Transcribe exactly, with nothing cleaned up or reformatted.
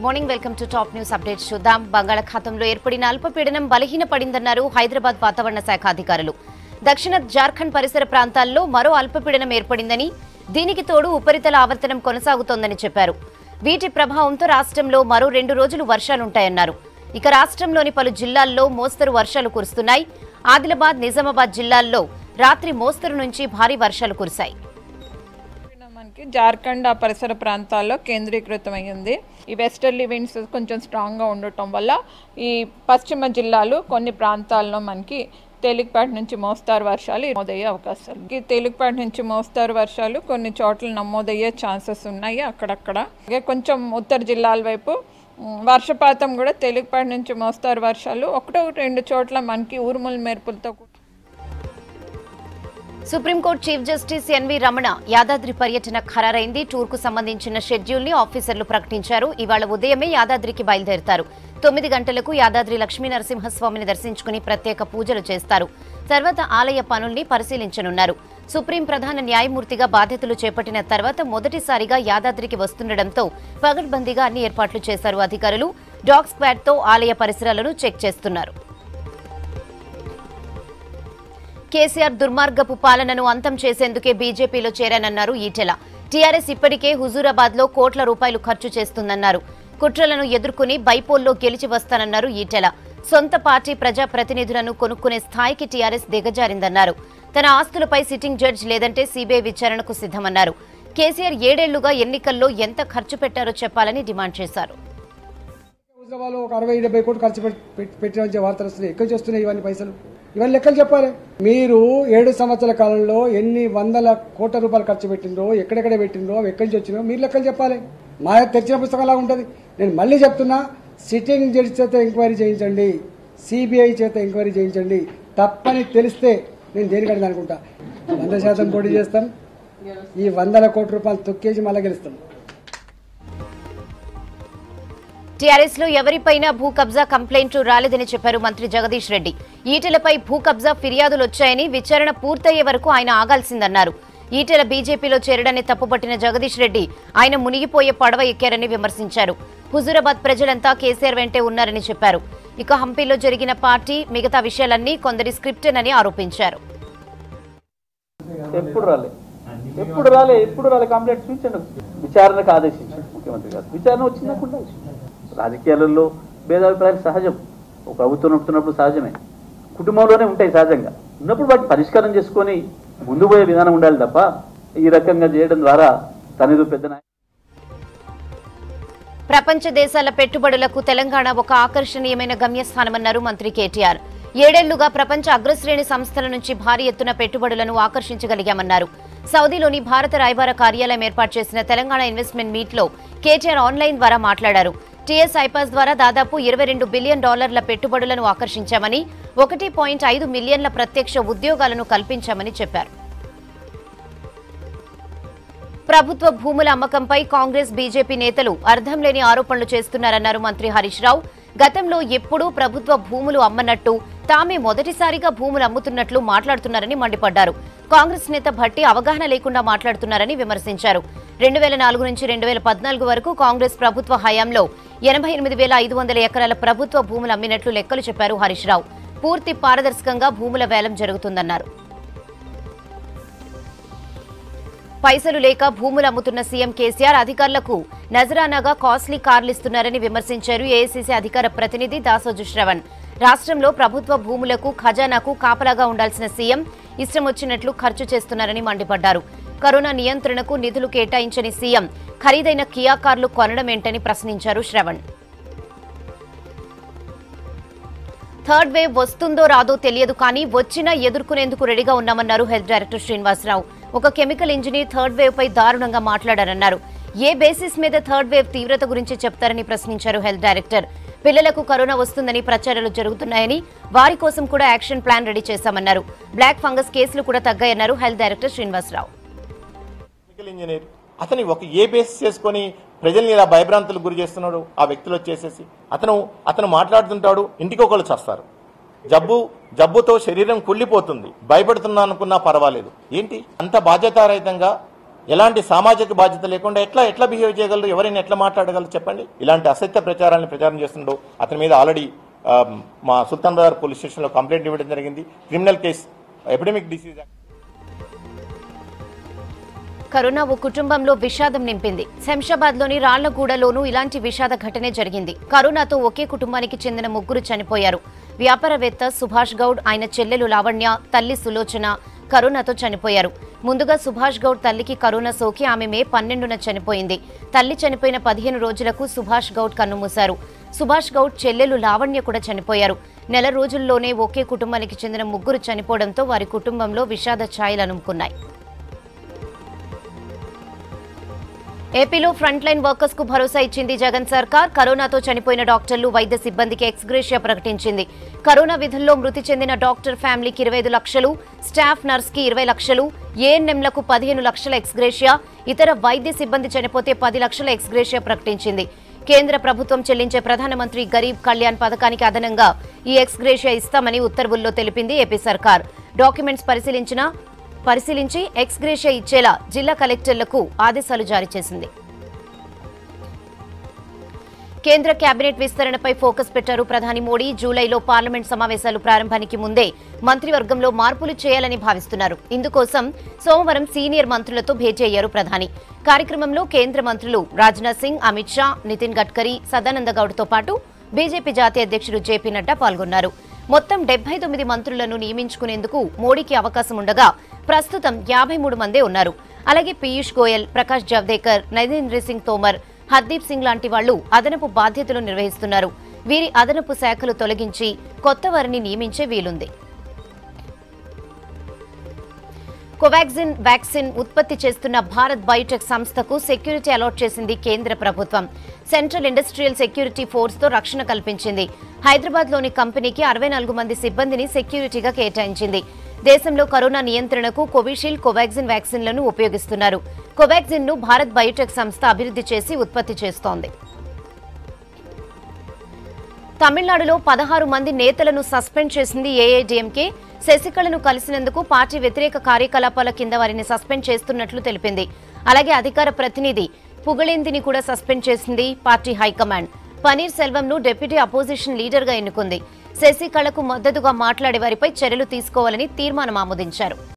Morning welcome to top news updates చూద్దాం. బంగాళాఖాతంలో ఏర్పడిన అల్పపీడనం బలహీనపడిందన్నారు హైదరాబాద్ వాతావరణ శాఖ అధికారులు. దక్షిణ జార్ఖండ్ పరిసర ప్రాంతాల్లో మరో అల్పపీడనం ఏర్పడిందని, దీనికి తోడు ఉపరితల ఆవర్తనం కొనసాగుతోందని చెప్పారు. వీటి ప్రభావంతో రాష్ట్రంలో మరో రెండు రోజులు వర్షాలుంటాయన్నారు. ఇక రాష్ట్రంలోని పలు జిల్లాల్లో మోస్తరు వర్షాలు కురుస్తున్నాయి. ఆదిలాబాద్, నిజామాబాద్ జిల్లాల్లో రాత్రి మోస్తరు నుంచి భారీ వర్షాలు కురిశాయి. జార్ఖండ్ ఆ పరిసర ప్రాంతాల్లో కేంద్రీకృతమైంది. ఈ వెస్టర్లీ విండ్స్ కొంచెం స్ట్రాంగ్గా ఉండటం వల్ల ఈ పశ్చిమ జిల్లాలు కొన్ని ప్రాంతాల్లో మనకి తేలికపాటి నుంచి మోస్తారు వర్షాలు నమోదయ్యే అవకాశాలు. ఈ తేలికపాటి నుంచి మోస్తారు వర్షాలు కొన్ని చోట్ల నమోదయ్యే ఛాన్సెస్ ఉన్నాయి అక్కడక్కడ. అలాగే కొంచెం ఉత్తర జిల్లాల వైపు వర్షపాతం కూడా తేలికపాటి నుంచి మోస్తారు వర్షాలు ఒకటో రెండు చోట్ల మనకి ఉరుముల మెరుపులతో. Supreme Court chief justice N V Ramana Yadadri పర్యటన ఖరారైంది. టూర్ కు సంబంధించిన షెడ్యూల్ ని ఆఫీసర్లు ప్రకటించారు. ఇవాళ ఉదయమే యాదాద్రికి బయలుదేరుతారు. తొమ్మిది గంటలకు యాదాద్రి లక్ష్మీ నరసింహస్వామిని దర్శించుకుని ప్రత్యేక పూజలు చేస్తారు. తర్వాత ఆలయ పనుల్ని పరిశీలించనున్నారు. సుప్రీం ప్రధాన న్యాయమూర్తిగా బాధ్యతలు చేపట్టిన తర్వాత మొదటిసారిగా యాదాద్రికి వస్తుండటంతో పగడ్బందీగా అన్ని ఏర్పాట్లు చేశారు అధికారులు. డాగ్ స్క్వాడ్ తో ఆలయ పరిసరాలను చెక్ చేస్తున్నారు. కేసీఆర్ దుర్మార్గపు పాలనను అంతం చేసేందుకే బీజేపీలో చేరానన్నారు ఈటెల. టీఆర్ఎస్ ఇప్పటికే హుజూరాబాద్ లో కోట్ల రూపాయలు ఖర్చు చేస్తుందన్నారు. కుట్రలను ఎదుర్కొని బైపోల్లో గెలిచి వస్తానన్నారు ఈటెల. సొంత పార్టీ ప్రజాప్రతినిధులను కొనుక్కునే స్థాయికి టీఆర్ఎస్ దిగజారిందన్నారు. తన ఆస్తులపై సిట్టింగ్ జడ్జి లేదంటే సీబీఐ విచారణకు సిద్దమన్నారు. కేసీఆర్ ఏడేళ్లుగా ఎన్నికల్లో ఎంత ఖర్చు పెట్టారో చెప్పాలని డిమాండ్ చేశారు. ఒక అరవై డెబ్బై కోట్లు ఖర్చు పెట్టిన వార్తలు వస్తున్నాయి. ఎక్కడి నుంచి వస్తున్నాయి ఇవన్నీ పైసలు? ఇవన్నీ లెక్కలు చెప్పాలి. మీరు ఏడు సంవత్సరాల కాలంలో ఎన్ని వందల కోట్ల రూపాయలు ఖర్చు పెట్టిండ్రో, ఎక్కడెక్కడ పెట్టిండ్రో, ఎక్కడి నుంచి వచ్చిందో మీరు లెక్కలు చెప్పాలి. మా తెచ్చిన పుస్తకంలా ఉంటుంది. నేను మళ్ళీ చెప్తున్నా, సిట్టింగ్ జడ్జి చేత ఎంక్వైరీ చేయించండి, సిబిఐ చేత ఎంక్వైరీ చేయించండి. తప్పని తెలిస్తే నేను దేనికంటే అనుకుంటా వంద శాతం పోటీ చేస్తాం. ఈ వందల కోట్ల రూపాయలు తొక్కేసి మళ్ళీ గెలుస్తాం. టీఆర్ఎస్ లో ఎవరిపైనా భూ కబ్జా కంప్లైంట్లు రాలేదని చెప్పారు మంత్రి జగదీష్ రెడ్డి. ఈటెలపై భూ కబ్జా ఫిర్యాదులు వచ్చాయని, విచారణ పూర్తయ్యే వరకు ఆయన ఆగాల్సిందన్నారు. ఈటెల బీజేపీలో చేరడాన్ని తప్పుపట్టిన జగదీష్ రెడ్డి ఆయన మునిగిపోయే పడవ ఎక్కారని విమర్శించారు. హుజూరాబాద్ ప్రజలంతా కేసీఆర్ వెంటే ఉన్నారని చెప్పారు. ఇక హంపీలో జరిగిన పార్టీ మిగతా విషయాలన్నీ కొందరి స్క్రిప్టేనని ఆరోపించారు. ఎప్పుడు రాలే ఎప్పుడు రాలే ఎప్పుడు రాలే కంప్లైంట్స్ ఇచ్చాడు. విచారణకు ఆదేశించాడు ముఖ్యమంత్రి గారు. విచారణ వచ్చిందకుండా రాజకీయాలలో భేదాభిప్రాయాలు సహజం. ఒక ప్రభుత్వం నడుపుతున్నప్పుడు సహజమే, కుటుంబంలోనే ఉంటాయి సహజంగా. ఉన్నప్పుడు వాటిని పరిష్కారం చేసుకొని ముందు పోయే విధానం ఉండాలి తప్ప ఈ రకంగా చేయడం ద్వారా తనది పెద్ద. ప్రపంచ దేశాల పెట్టుబడులకు తెలంగాణ ఒక ఆకర్షణీయమైన గమ్యస్థానమన్నారు మంత్రి కేటీఆర్. ఏడేళ్లుగా ప్రపంచ అగ్రశ్రేణి సంస్థల నుంచి భారీ ఎత్తున పెట్టుబడులను ఆకర్షించగలిగామన్నారు. సౌదీలోని భారత రాయబార కార్యాలయం ఏర్పాటు చేసిన తెలంగాణ ఇన్వెస్ట్మెంట్ మీట్ లో కేటీఆర్ ఆన్లైన్ ద్వారా మాట్లాడారు. టీఎస్ ఐపాస్ ద్వారా దాదాపు ఇరవై రెండు బిలియన్ డాలర్ల పెట్టుబడులను ఆకర్షించామని, ఒకటి పాయింట్ ఐదు మిలియన్ల ప్రత్యక్ష ఉద్యోగాలను కల్పించామని చెప్పారు. ప్రభుత్వ భూముల అమ్మకంపై కాంగ్రెస్, బీజేపీ నేతలు అర్థం లేని ఆరోపణలు చేస్తున్నారన్నారు మంత్రి హరీష్ రావు. గతంలో ఎప్పుడూ ప్రభుత్వ భూములు అమ్మనట్టు, తామే మొదటిసారిగా భూములు అమ్ముతున్నట్లు మాట్లాడుతున్నారని మండిపడ్డారు. కాంగ్రెస్ నేత భట్టి అవగాహన లేకుండా మాట్లాడుతున్నారని విమర్శించారు. రెండు వేల నాలుగు నుంచి రెండు వేల పద్నాలుగు వరకు కాంగ్రెస్ ప్రభుత్వ హయాంలో ఎనభై ఎనిమిది వేల ఐదు వందల ఎకరాల ప్రభుత్వ భూములు అమ్మినట్లు లెక్కలు చెప్పారు హరీష్ రావు. పూర్తి పారదర్శకంగా భూముల వేలం జరుగుతుందన్నారు. పైసలు లేక భూములు అమ్ముతున్న సీఎం కేసీఆర్ అధికారులకు నజరానాగా కాస్ట్లీ కార్లు ఇస్తున్నారని విమర్శించారు ఏఐసీసీ అధికార ప్రతినిధి దాసోజు శ్రవణ్. రాష్ట్రంలో ప్రభుత్వ భూములకు, ఖజానాకు కాపలాగా ఉండాల్సిన సీఎం ఇష్టం వచ్చినట్లు ఖర్చు చేస్తున్నారని మండిపడ్డారు. కరోనా నియంత్రణకు నిధులు కేటాయించని సీఎం ఖరీదైన కియా కార్లు కొనడం ఏంటని ప్రశ్నించారు శ్రవణ్. థర్డ్ వేవ్ వస్తుందో రాదో తెలియదు, కానీ వచ్చినా ఎదుర్కొనేందుకు రెడీగా ఉన్నామన్నారు హెల్త్ డైరెక్టర్ శ్రీనివాసరావు. ఒక కెమికల్ ఇంజనీర్ థర్డ్ వేవ్ పై దారుణంగా మాట్లాడారన్నారు. ఏ బేసిస్ మీద థర్డ్ వేవ్ తీవ్రత గురించి చెప్తారని ప్రశ్నించారు హెల్త్ డైరెక్టర్. పిల్లలకు కరోనా వస్తుందని ప్రచారాలు జరుగుతున్నాయని, వారి కోసం కూడా యాక్షన్ ప్లాన్ రెడీ చేశామన్నారు. బ్లాక్ ఫంగస్ కేసులు కూడా తగ్గాయన్నారు హెల్త్ డైరెక్టర్ శ్రీనివాసరావు. ఇంజనీర్ అతని ఒక ఏ బేసిస్ చేసుకుని ప్రజల్ని ఇలా భయభ్రాంతులకు గురి చేస్తున్నాడు. ఆ వ్యక్తులు వచ్చేసేసి అతను అతను మాట్లాడుతుంటాడు, ఇంటికి ఒకళ్ళు చేస్తారు. జబ్బు జబ్బుతో శరీరం కుళ్ళిపోతుంది, భయపడుతున్నా అనుకున్నా పర్వాలేదు. ఏంటి అంత బాధ్యతారహితంగా ఎలాంటి సామాజిక బాధ్యత లేకుండా ఎట్లా ఎట్లా బిహేవ్ చేయగలరు, ఎవరైనా ఎట్లా మాట్లాడగలరు చెప్పండి. ఇలాంటి అసత్య ప్రచారాన్ని ప్రచారం చేస్తున్నాడు. అతని మీద ఆల్రెడీ మా సుల్తాన్ బజార్ పోలీస్ స్టేషన్లో కంప్లైంట్ ఇవ్వడం జరిగింది. Criminal case, epidemic disease. Corona ఓ కుటుంబంలో విషాదం నింపింది. శంషాబాద్లోని రాళ్లగూడలోనూ ఇలాంటి విషాద ఘటనే జరిగింది. కరోనాతో ఒకే కుటుంబానికి చెందిన ముగ్గురు చనిపోయారు. వ్యాపారవేత్త సుభాష్ గౌడ్, ఆయన చెల్లెలు లావణ్య, తల్లి సులోచన కరోనాతో చనిపోయారు. ముందుగా సుభాష్ గౌడ్ తల్లికి కరోనా సోకి ఆమె మే పన్నెండున చనిపోయింది. తల్లి చనిపోయిన పదిహేను రోజులకు సుభాష్ గౌడ్ కన్నుమూశారు. సుభాష్ గౌడ్ చెల్లెలు లావణ్య కూడా చనిపోయారు. నెల రోజుల్లోనే ఒకే కుటుంబానికి చెందిన ముగ్గురు చనిపోవడంతో వారి కుటుంబంలో విషాద ఛాయలు అలుముకున్నాయి. ఏపీలో ఫ్రంట్ లైన్ వర్కర్స్ కు భరోసా ఇచ్చింది జగన్ సర్కార్. కరోనాతో చనిపోయిన డాక్టర్లు, వైద్య సిబ్బందికి ఎక్స్గ్రేషియా ప్రకటించింది. కరోనా విధుల్లో మృతి చెందిన డాక్టర్ ఫ్యామిలీకి ఇరవై ఐదు లక్షలు, స్టాఫ్ నర్స్ కి ఇరవై లక్షలు, ఏఎన్ఎంలకు పదిహేను లక్షల ఎక్స్గ్రేషియా, ఇతర వైద్య సిబ్బంది చనిపోతే పది లక్షల ఎక్స్గ్రేషియా ప్రకటించింది. కేంద్ర ప్రభుత్వం చెల్లించే ప్రధానమంత్రి గరీబ్ కళ్యాణ్ పథకానికి అదనంగా ఈ ఎక్స్గ్రేషియా ఇస్తామని ఉత్తర్వుల్లో తెలిపింది ఏపీ సర్కార్. డాక్యుమెంట్స్ పరిశీలించిన పరిశీలించి ఎక్స్గ్రేషియా ఇచ్చేలా జిల్లా కలెక్టర్లకు ఆదేశాలు జారీ చేసింది. కేంద్ర కేబినెట్ విస్తరణపై ఫోకస్ పెట్టారు ప్రధాని మోడీ. జూలైలో పార్లమెంట్ సమావేశాలు ప్రారంభానికి ముందే మంత్రివర్గంలో మార్పులు చేయాలని భావిస్తున్నారు. ఇందుకోసం సోమవారం సీనియర్ మంత్రులతో భేటీ అయ్యారు ప్రధాని. కార్యక్రమంలో కేంద్ర మంత్రులు రాజ్నాథ్ సింగ్, అమిత్ షా, నితిన్ గడ్కరీ, సదానంద గౌడ్తో పాటు బీజేపీ జాతీయ అధ్యక్షుడు జేపీ నడ్డా పాల్గొన్నారు. మొత్తం డెబ్బై తొమ్మిది మంత్రులను నియమించుకునేందుకు మోడీకి అవకాశం ఉండగా ప్రస్తుతం యాభై మూడు మందే ఉన్నారు. అలాగే పీయూష్ గోయల్, ప్రకాష్ జవదేకర్, నరేంద్ర సింగ్ తోమర్, హర్దీప్ సింగ్ లాంటి వాళ్లు అదనపు బాధ్యతలు నిర్వహిస్తున్నారు. వీరి అదనపు శాఖలు తొలగించి కొత్త వారిని నియమించే వీలుంది. కోవాక్సిన్ వ్యాక్సిన్ ఉత్పత్తి చేస్తున్న భారత్ బయోటెక్ సంస్థకు సెక్యూరిటీ అలాట్ చేసింది కేంద్ర ప్రభుత్వం. సెంట్రల్ ఇండస్ట్రియల్ సెక్యూరిటీ ఫోర్స్ తో రక్షణ కల్పించింది. హైదరాబాద్ లోని కంపెనీకి అరవై నాలుగు మంది సిబ్బందిని సెక్యూరిటీగా కేటాయించింది. దేశంలో కరోనా నియంత్రణకు కోవిషీల్డ్, కోవాక్సిన్ వ్యాక్సిన్లను ఉపయోగిస్తున్నారు. కోవాక్సిన్ ను భారత్ బయోటెక్ సంస్థ అభివృద్ధి చేసి ఉత్పత్తి చేస్తోంది. తమిళనాడులో పదహారు మంది నేతలను సస్పెండ్ చేసింది ఏఐడీఎంకే. శశికళను కలిసినందుకు పార్టీ వ్యతిరేక కార్యకలాపాల కింద వారిని సస్పెండ్ చేస్తున్నట్లు తెలిపింది. అలాగే అధికార ప్రతినిధి పుగళేందిని కూడా సస్పెండ్ చేసింది పార్టీ హైకమాండ్. పన్నీర్ సెల్వంను డిప్యూటీ అపోజిషన్ లీడర్ గా ఎన్నుకుంది. శశికళకు మద్దతుగా మాట్లాడే వారిపై చర్యలు తీసుకోవాలని తీర్మానం ఆమోదించారు.